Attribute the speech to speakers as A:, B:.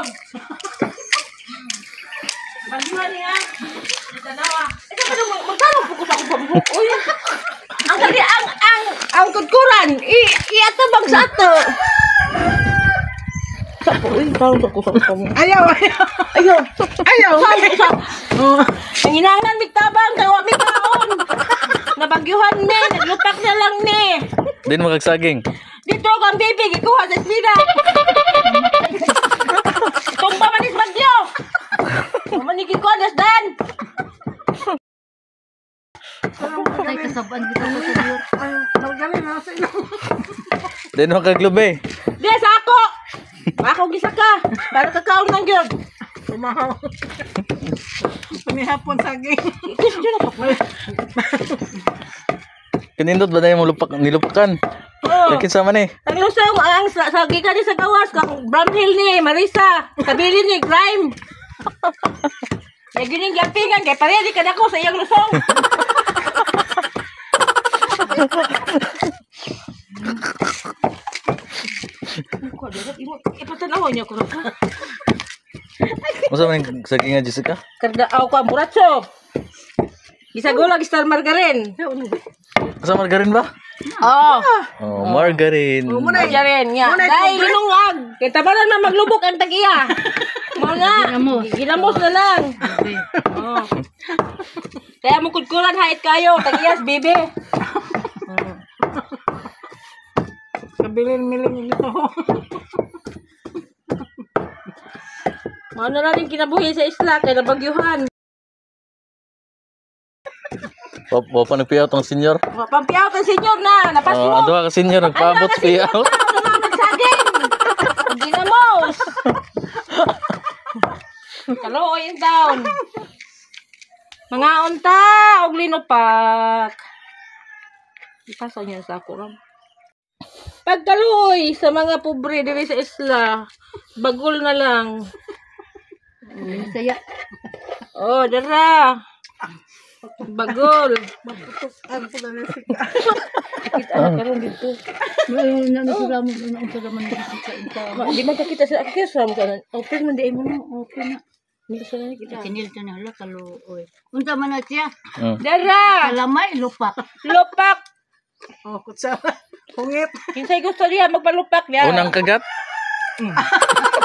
A: Yun. Bagyuhan niya. Tanawa. Ito ka nung magtanong po ko sa akong buhok. Uy. Ang kali, ang kudkuran. Iatabang sa ato. Sapo, uy, tawag ako sa akong. Ayaw. Ang inangan, mitabang, kawa, mitaon. Nabagyuhan ni, naglupak na lang ni.
B: Din magagsaging.
A: Dito ako ang bibig, ikuha sa eskwela. Tumba manis bagyo. Mamanigin ko, Dan.
C: Ay, kasabaan kita ko sa iyo. Ay, magaling na sa iyo.
B: Din magaglube.
A: Di, sa ako. Ako gisa ka. Para kakaon ng gyud.
C: Tumahaw. Panihapon saging.
A: Ikis dyan ako.
B: Kanindot ba na yung nilupakan? Yakin sama ni.
A: Ang lusong, ang sagi ka ni sa gawas. Kang Bramhill ni, Marisa. Kabili ni, Grime. Kaya gining gampingan, kaya paredi ka na ko sa iyang lusong. Ipatanaw niya ko na ka.
B: Masa man yung saging nga Jessica?
A: Karda ako ka, buratso. Gisagulag, star margarin.
B: Masa margarin ba?
A: Oo.
B: Oh, margarin.
A: Margarin, nga. Dahil linungag. Kaya tabanan na maglubok ang tagiya. Mga, ginamos na lang. Oo. Kaya mong kudkulan, hait kayo. Tagiyas, bebe.
C: Kabilin-miling ito.
A: Ano na rin kinabuhi sa isla, kaya nabagyuhan.
B: Wapa nagpiyaw tong senior.
A: Pampiyaw ka senyor na, napas mo.
B: Ando ka senior nagpaabot piyaw.
A: Ano na nagsaging? Ginamos. Kaluoyin down. Mga unta, og linupak. Ipasa niya sa ako ram. Pagkaluoy sa mga pobre diri sa isla, bagol na lang.
C: Saya.
A: Oh, dara. Bagol.
C: Ang pula na sika.
A: Kita na karon dito.
C: May nanusura mo na
A: Di man ka kita sa akisam ka. Open man di mo na. Open na. Dito sa kita.
C: Kinil to na hala kaluoy. Unsa man na siya?
A: Dara.
C: Kalamay lupak.
A: Lupak.
C: Oh, kutsara. Hungit.
A: Kinsay gusto niya magpalupak niya.
B: Unang kagat.